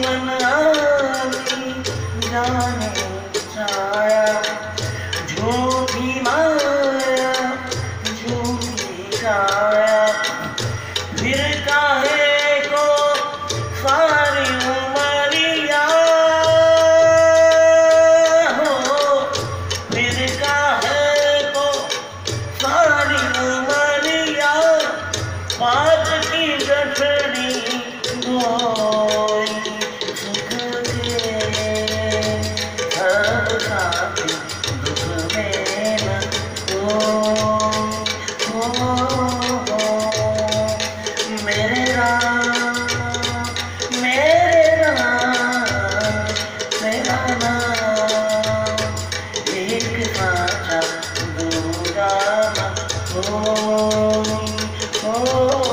मन आवी जाने छाया, झूठी माया झूठी काया, फिर काहे को सारी उमरिया हो, फिर काहे को सारी उमरिया, बात की गठरी गोई सुख के सब साथी दुख में न हो। मेरे राम मेरा नाम एक साचा दूजा न हो।